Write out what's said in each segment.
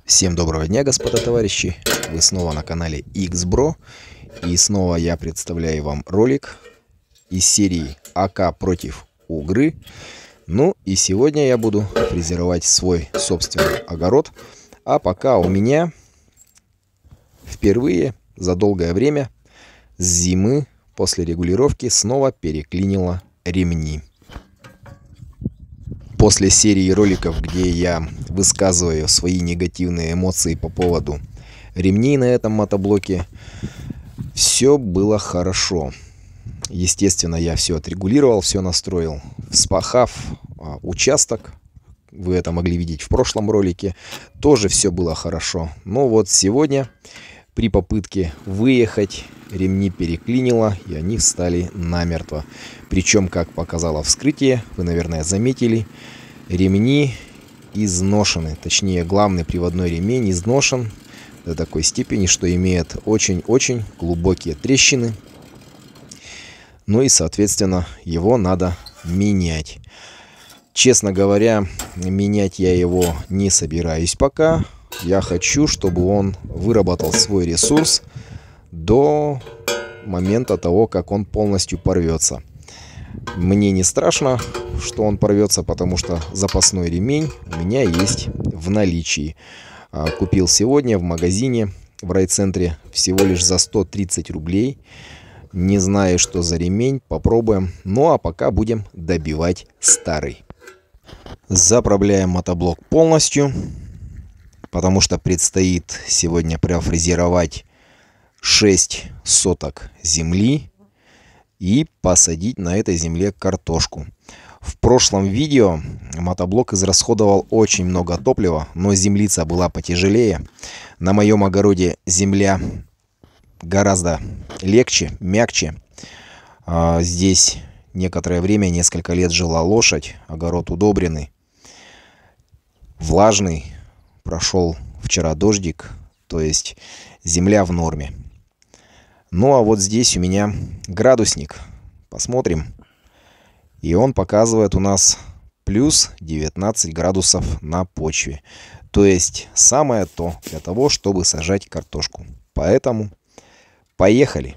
Всем доброго дня, господа товарищи! Вы снова на канале XBro. И снова я представляю вам ролик из серии АК против Угры. Ну и сегодня я буду фрезеровать свой собственный огород. А пока у меня впервые за долгое время с зимы после регулировки снова переклинило ремни. После серии роликов, где я высказываю свои негативные эмоции по поводу ремней на этом мотоблоке, все было хорошо. Естественно, я все отрегулировал, все настроил. Вспахав участок, вы это могли видеть в прошлом ролике, тоже все было хорошо. Но вот сегодня при попытке выехать ремни переклинило, и они встали намертво. Причем, как показало вскрытие, вы, наверное, заметили, ремни изношены. Точнее, главный приводной ремень изношен до такой степени, что имеет очень-очень глубокие трещины. Ну и, соответственно, его надо менять. Честно говоря, менять я его не собираюсь пока. Я хочу, чтобы он выработал свой ресурс до момента того, как он полностью порвется. Мне не страшно, что он порвется, потому что запасной ремень у меня есть в наличии. Купил сегодня в магазине в райцентре всего лишь за 130 рублей. Не знаю, что за ремень, попробуем. Ну а пока будем добивать старый. Заправляем мотоблок полностью, потому что предстоит сегодня профрезеровать 6 соток земли и посадить на этой земле картошку. В прошлом видео мотоблок израсходовал очень много топлива, но землица была потяжелее. На моем огороде земля гораздо легче, мягче. Здесь некоторое время, несколько лет жила лошадь, огород удобренный, влажный, прошел вчера дождик, то есть земля в норме. Ну а вот здесь у меня градусник. Посмотрим. И он показывает у нас плюс 19 градусов на почве. То есть самое то для того, чтобы сажать картошку. Поэтому поехали.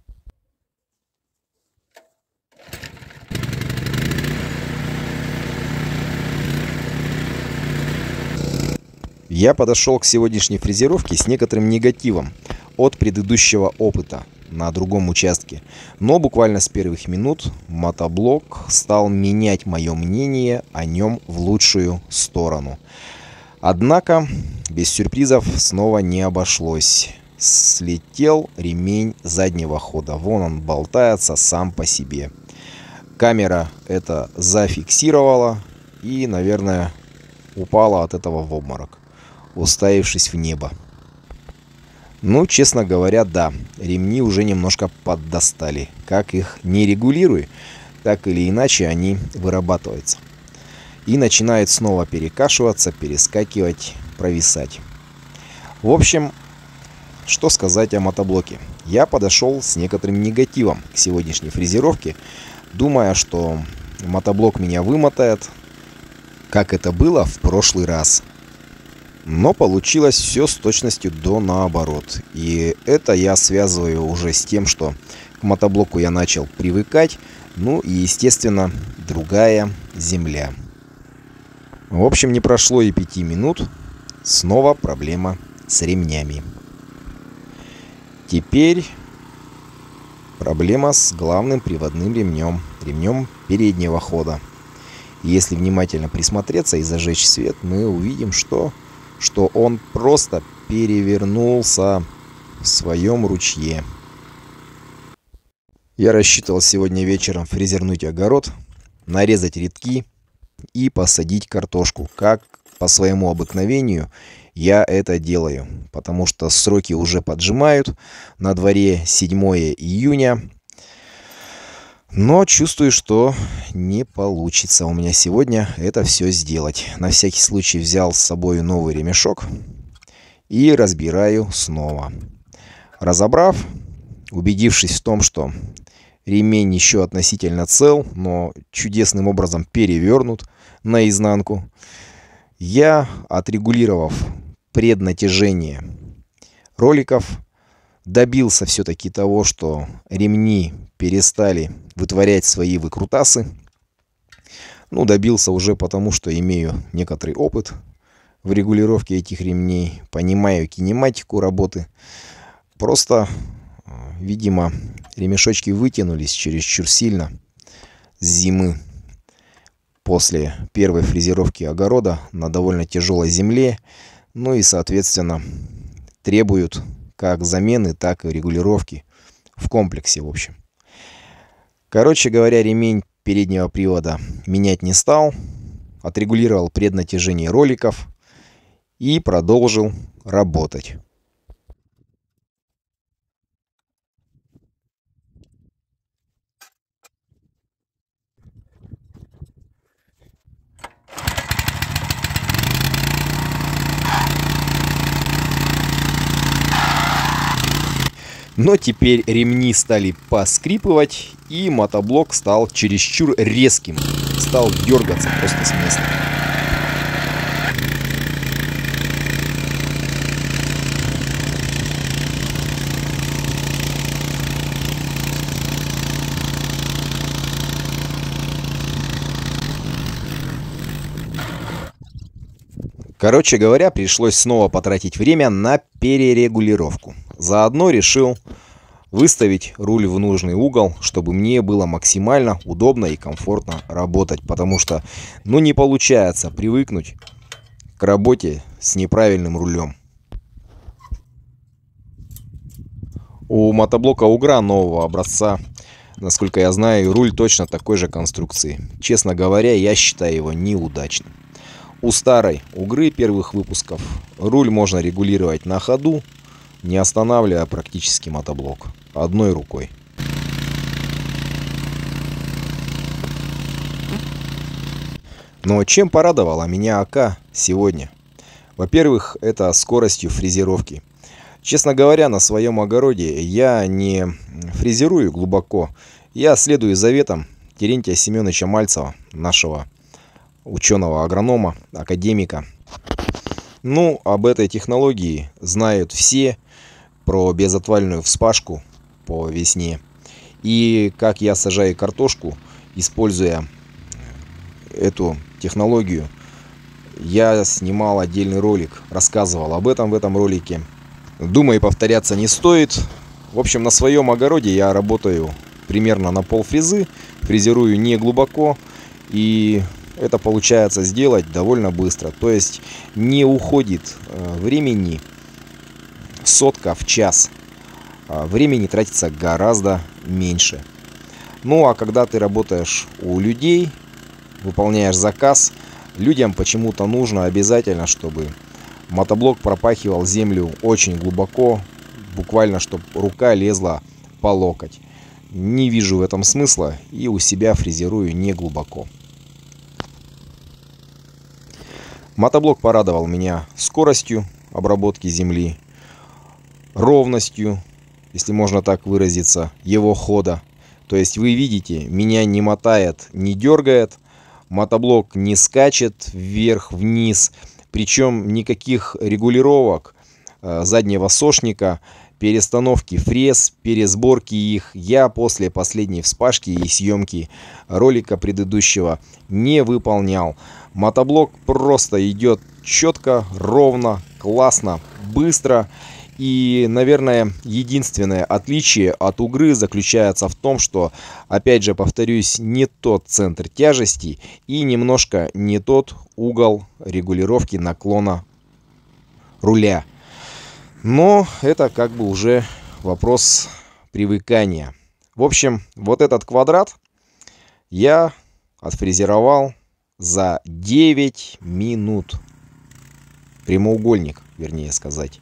Я подошел к сегодняшней фрезеровке с некоторым негативом от предыдущего опыта на другом участке. Но буквально с первых минут мотоблок стал менять мое мнение о нем в лучшую сторону. Однако без сюрпризов снова не обошлось. Слетел ремень заднего хода. Вон он болтается сам по себе. Камера это зафиксировала и, наверное, упала от этого в обморок, уставившись в небо. Ну, честно говоря, да, ремни уже немножко поддостали. Как их не регулируй, так или иначе они вырабатываются. И начинают снова перекашиваться, перескакивать, провисать. В общем, что сказать о мотоблоке. Я подошел с некоторым негативом к сегодняшней фрезеровке, думая, что мотоблок меня вымотает, как это было в прошлый раз. Но получилось все с точностью до наоборот. И это я связываю уже с тем, что к мотоблоку я начал привыкать. Ну и, естественно, другая земля. В общем, не прошло и 5 минут. Снова проблема с ремнями. Теперь проблема с главным приводным ремнем. Ремнем переднего хода. Если внимательно присмотреться и зажечь свет, мы увидим, что он просто перевернулся в своем ручье. Я рассчитывал сегодня вечером фрезернуть огород, нарезать редки и посадить картошку. Как по своему обыкновению я это делаю, потому что сроки уже поджимают. На дворе 7 июня. Но чувствую, что не получится у меня сегодня это все сделать. На всякий случай взял с собой новый ремешок и разбираю снова. Разобрав, убедившись в том, что ремень еще относительно цел, но чудесным образом перевернут наизнанку, я, отрегулировав преднатяжение роликов. Добился все-таки того, что ремни перестали вытворять свои выкрутасы. Ну, добился уже потому, что имею некоторый опыт в регулировке этих ремней, понимаю кинематику работы. Просто, видимо, ремешочки вытянулись чересчур сильно с зимы после первой фрезеровки огорода на довольно тяжелой земле. Ну и, соответственно, требуют как замены, так и регулировки в комплексе, в общем. Короче говоря, ремень переднего привода менять не стал, отрегулировал преднатяжение роликов и продолжил работать. Но теперь ремни стали поскрипывать, и мотоблок стал чересчур резким. Стал дергаться просто с места. Короче говоря, пришлось снова потратить время на перерегулировку. Заодно решил выставить руль в нужный угол, чтобы мне было максимально удобно и комфортно работать. Потому что, ну, не получается привыкнуть к работе с неправильным рулем. У мотоблока Угра нового образца, насколько я знаю, руль точно такой же конструкции. Честно говоря, я считаю его неудачным. У старой Угры первых выпусков руль можно регулировать на ходу, не останавливая практически мотоблок одной рукой. Но чем порадовала меня АК сегодня? Во-первых, это скоростью фрезеровки. Честно говоря, на своем огороде я не фрезерую глубоко. Я следую заветам Терентия Семеновича Мальцева, нашего ученого-агронома, академика. Ну, об этой технологии знают все, про безотвальную вспашку по весне. И как я сажаю картошку, используя эту технологию, я снимал отдельный ролик, рассказывал об этом в этом ролике. Думаю, повторяться не стоит. В общем, на своем огороде я работаю примерно на полфрезы, фрезерую не глубоко, и это получается сделать довольно быстро. То есть не уходит времени сотка в час. Времени тратится гораздо меньше. Ну а когда ты работаешь у людей, выполняешь заказ, людям почему-то нужно обязательно, чтобы мотоблок пропахивал землю очень глубоко, буквально, чтобы рука лезла по локоть. Не вижу в этом смысла и у себя фрезерую не глубоко. Мотоблок порадовал меня скоростью обработки земли, ровностью, если можно так выразиться, его хода. То есть вы видите, меня не мотает, не дергает, мотоблок не скачет вверх-вниз, причем никаких регулировок заднего сошника, перестановки фрез, пересборки их я после последней вспашки и съемки ролика предыдущего не выполнял. Мотоблок просто идет четко, ровно, классно, быстро. И, наверное, единственное отличие от Угры заключается в том, что, опять же, повторюсь, не тот центр тяжести и немножко не тот угол регулировки наклона руля. Но это как бы уже вопрос привыкания. В общем, вот этот квадрат я отфрезеровал за 9 минут. Прямоугольник, вернее сказать.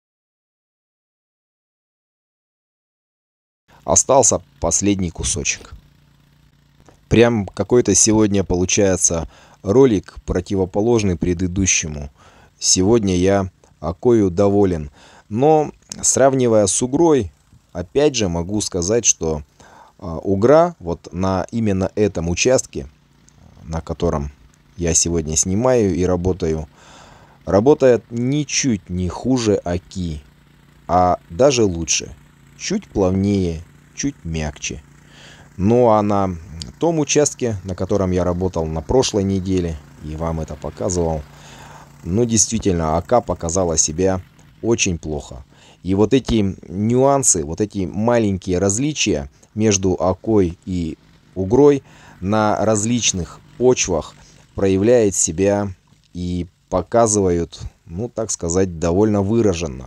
Остался последний кусочек. Прям какой-то сегодня получается ролик противоположный предыдущему. Сегодня я акою доволен. Но сравнивая с Угрой, опять же могу сказать, что Угра вот на именно этом участке, на котором я сегодня снимаю и работаю, Работает ничуть не хуже Аки, а даже лучше. Чуть плавнее, чуть мягче. Ну а на том участке, на котором я работал на прошлой неделе, и вам это показывал, ну действительно, АК показала себя очень плохо. И вот эти нюансы, вот эти маленькие различия между Акой и Угрой на различных почвах проявляют себя и показывают, ну так сказать, довольно выраженно.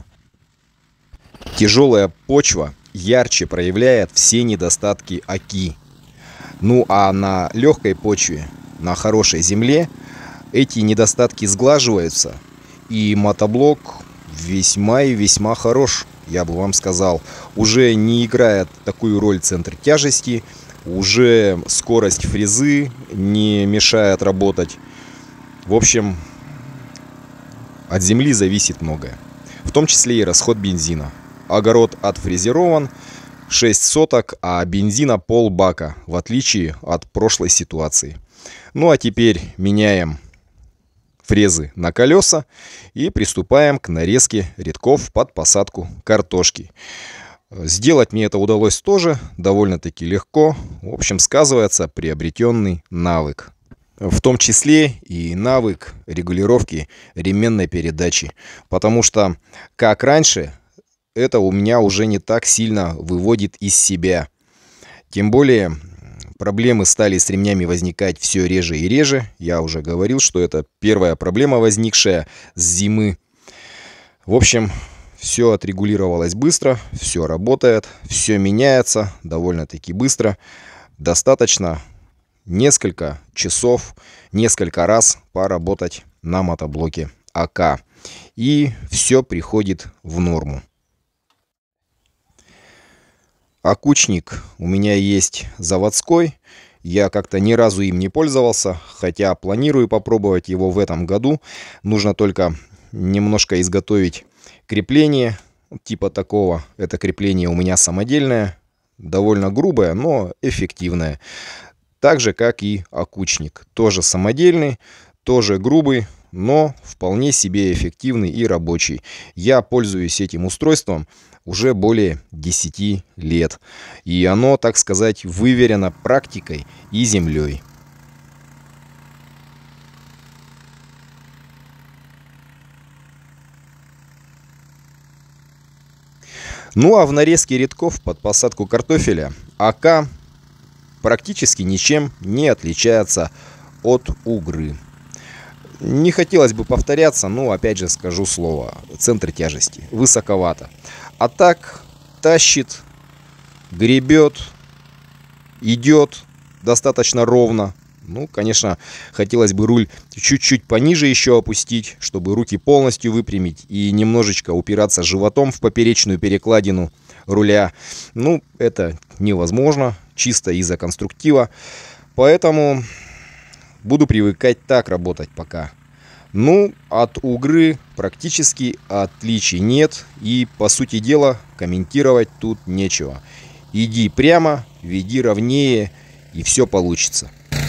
Тяжелая почва ярче проявляет все недостатки Аки. Ну а на легкой почве, на хорошей земле, эти недостатки сглаживаются, и мотоблок весьма и весьма хорош, я бы вам сказал. Уже не играет такую роль центр тяжести, уже скорость фрезы не мешает работать. В общем, от земли зависит многое, в том числе и расход бензина. Огород отфрезерован 6 соток, а бензина полбака, в отличие от прошлой ситуации. Ну а теперь меняем фрезы на колеса и приступаем к нарезке рядков под посадку картошки. Сделать мне это удалось тоже довольно-таки легко. В общем, сказывается приобретенный навык. В том числе и навык регулировки ременной передачи. Потому что, как раньше, это у меня уже не так сильно выводит из себя. Тем более, проблемы стали с ремнями возникать все реже и реже. Я уже говорил, что это первая проблема, возникшая с зимы. В общем, все отрегулировалось быстро, все работает, все меняется довольно-таки быстро. Достаточно несколько часов, несколько раз поработать на мотоблоке АК. И все приходит в норму. Окучник у меня есть заводской. Я как-то ни разу им не пользовался, хотя планирую попробовать его в этом году. Нужно только немножко изготовить крепление типа такого. Это крепление у меня самодельное, довольно грубое, но эффективное. Так же, как и окучник. Тоже самодельный, тоже грубый, но вполне себе эффективный и рабочий. Я пользуюсь этим устройством уже более 10 лет. И оно, так сказать, выверено практикой и землей. Ну а в нарезке рядков под посадку картофеля АК практически ничем не отличается от Угры. Не хотелось бы повторяться, но опять же скажу слово. Центр тяжести высоковато. А так тащит, гребет, идет достаточно ровно. Ну, конечно, хотелось бы руль чуть-чуть пониже еще опустить, чтобы руки полностью выпрямить и немножечко упираться животом в поперечную перекладину руля. Ну, это невозможно, чисто из-за конструктива. Поэтому буду привыкать так работать пока. Ну, от Угры практически отличий нет. И, по сути дела, комментировать тут нечего. Иди прямо, веди ровнее, и все получится.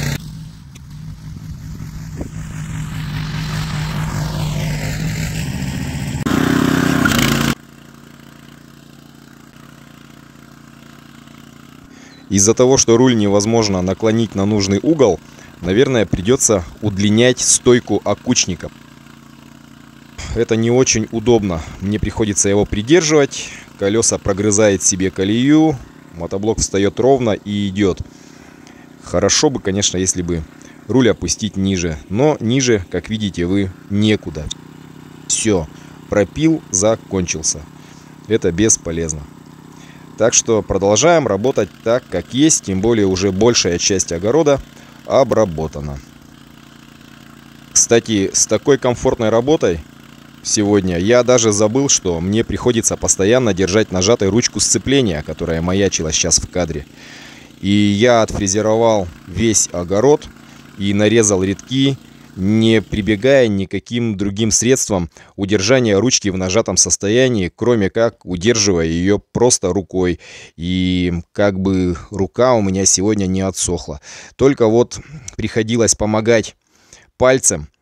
Из-за того, что руль невозможно наклонить на нужный угол, наверное, придется удлинять стойку окучника. Это не очень удобно. Мне приходится его придерживать. Колеса прогрызает себе колею. Мотоблок встает ровно и идет. Хорошо бы, конечно, если бы руль опустить ниже. Но ниже, как видите вы, некуда. Все. Пропил, закончился. Это бесполезно. Так что продолжаем работать так, как есть. Тем более уже большая часть огорода обработана. Кстати, с такой комфортной работой сегодня я даже забыл, что мне приходится постоянно держать нажатой ручку сцепления, которая маячила сейчас в кадре. И я отфрезеровал весь огород и нарезал рядки, не прибегая никаким другим средствам удержания ручки в нажатом состоянии, кроме как удерживая ее просто рукой. И как бы рука у меня сегодня не отсохла. Только вот приходилось помогать пальцем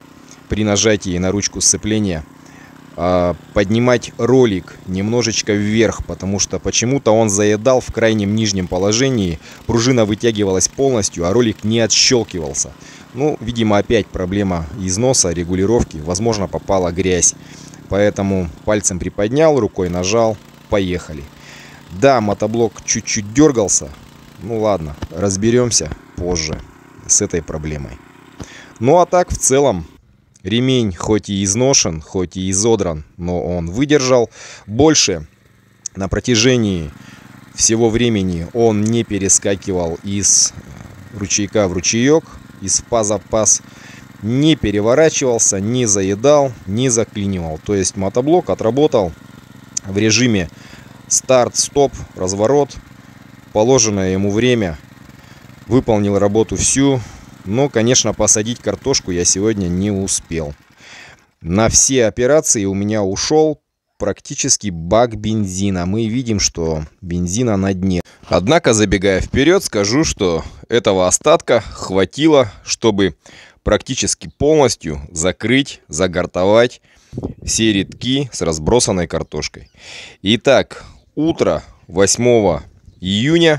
при нажатии на ручку сцепления поднимать ролик немножечко вверх, потому что почему-то он заедал в крайнем нижнем положении, пружина вытягивалась полностью, а ролик не отщелкивался. Ну, видимо, опять проблема износа, регулировки, возможно, попала грязь, поэтому пальцем приподнял, рукой нажал, поехали. Да, мотоблок чуть-чуть дергался, ну ладно, разберемся позже с этой проблемой. Ну а так в целом ремень хоть и изношен, хоть и изодран, но он выдержал. Больше на протяжении всего времени он не перескакивал из ручейка в ручеек, из паза в паз, не переворачивался, не заедал, не заклинивал. То есть мотоблок отработал в режиме старт-стоп, разворот, положенное ему время, выполнил работу всю. Но, конечно, посадить картошку я сегодня не успел. На все операции у меня ушел практически бак бензина. Мы видим, что бензина на дне. Однако, забегая вперед, скажу, что этого остатка хватило, чтобы практически полностью закрыть, загортовать все рядки с разбросанной картошкой. Итак, утро 8 июня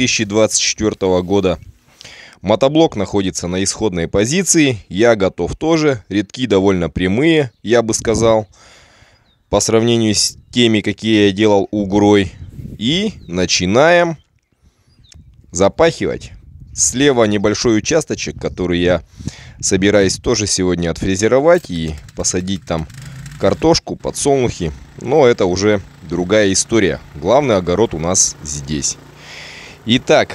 2024 года. Мотоблок находится на исходной позиции, я готов тоже, рядки довольно прямые, я бы сказал, по сравнению с теми, какие я делал угрой. И начинаем запахивать. Слева небольшой участочек, который я собираюсь тоже сегодня отфрезеровать и посадить там картошку, подсолнухи, но это уже другая история. Главный огород у нас здесь. Итак,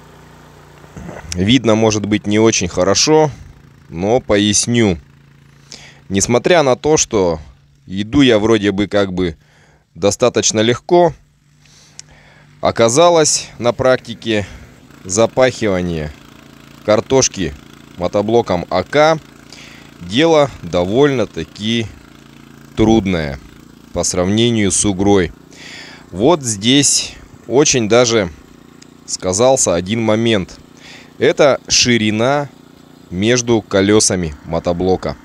видно, может быть, не очень хорошо, но поясню. Несмотря на то, что иду я вроде бы как бы достаточно легко, оказалось на практике запахивание картошки мотоблоком АК дело довольно-таки трудное по сравнению с угрой. Вот здесь очень даже сказался один момент. Это ширина между колесами мотоблока.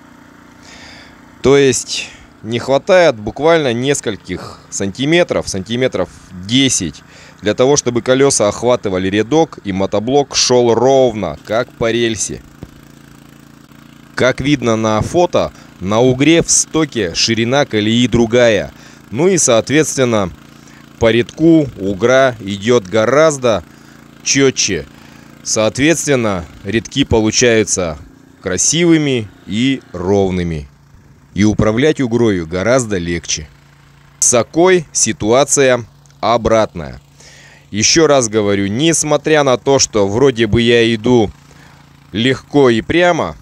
То есть не хватает буквально нескольких сантиметров 10, для того, чтобы колеса охватывали рядок и мотоблок шел ровно, как по рельсе. Как видно на фото, на угре в стоке ширина колеи другая. Ну и соответственно по рядку угра идет гораздо четче. Соответственно, рядки получаются красивыми и ровными. И управлять угрою гораздо легче. С окой ситуация обратная. Еще раз говорю, несмотря на то, что вроде бы я иду легко и прямо,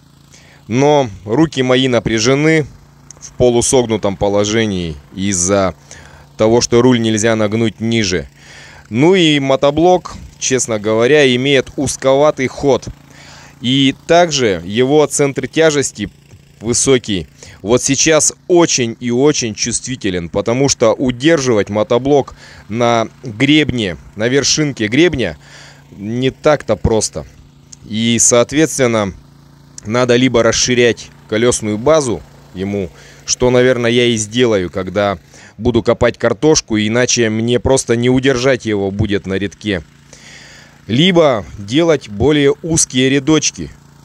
но руки мои напряжены в полусогнутом положении из-за того, что руль нельзя нагнуть ниже. Ну и мотоблок, честно говоря, имеет узковатый ход. И также его центр тяжести высокий. Вот сейчас очень и очень чувствителен, потому что удерживать мотоблок на гребне, на вершинке гребня не так-то просто. И, соответственно, надо либо расширять колесную базу ему, что, наверное, я и сделаю, когда буду копать картошку, иначе мне просто не удержать его будет на рядке. Либо делать более узкие рядочки.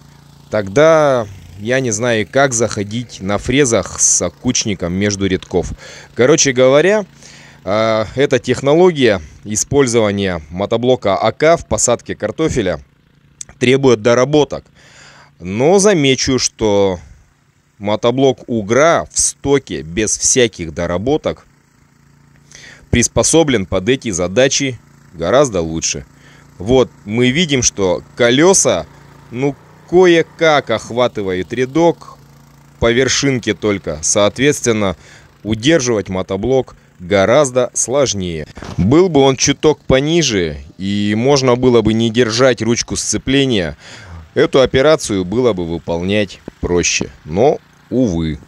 Тогда я не знаю, как заходить на фрезах с окучником между рядков. Короче говоря, эта технология использования мотоблока АК в посадке картофеля требует доработок. Но замечу, что мотоблок Угра в стоке без всяких доработок приспособлен под эти задачи гораздо лучше. Вот мы видим, что колеса, ну, кое-как охватывает рядок по вершинке только. Соответственно, удерживать мотоблок гораздо сложнее. Был бы он чуток пониже и можно было бы не держать ручку сцепления, эту операцию было бы выполнять проще. Но, увы.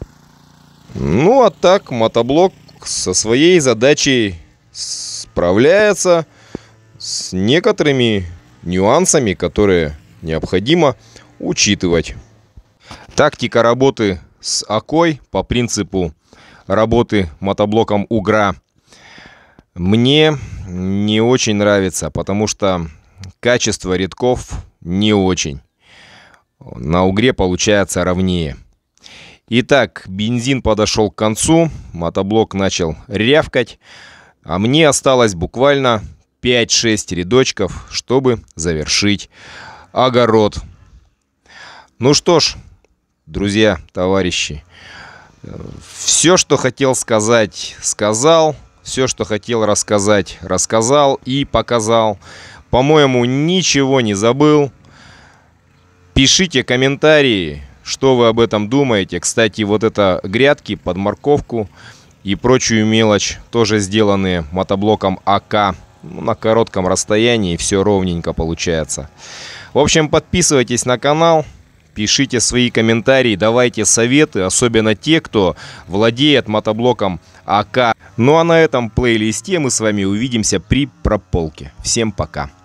Ну а так мотоблок со своей задачей справляется с некоторыми нюансами, которые необходимо учитывать. Тактика работы с окой по принципу работы мотоблоком Угра мне не очень нравится, потому что качество рядков не очень. На Угре получается ровнее. Итак, бензин подошел к концу, мотоблок начал рявкать, а мне осталось буквально 5-6 рядочков, чтобы завершить огород. Ну что ж, друзья, товарищи, все, что хотел сказать, сказал. Все, что хотел рассказать, рассказал и показал. По-моему, ничего не забыл. Пишите комментарии, что вы об этом думаете. Кстати, вот это грядки под морковку и прочую мелочь тоже сделанные мотоблоком АК. На коротком расстоянии все ровненько получается. В общем, подписывайтесь на канал. Пишите свои комментарии, давайте советы, особенно те, кто владеет мотоблоком АК. Ну а на этом плейлисте мы с вами увидимся при прополке. Всем пока.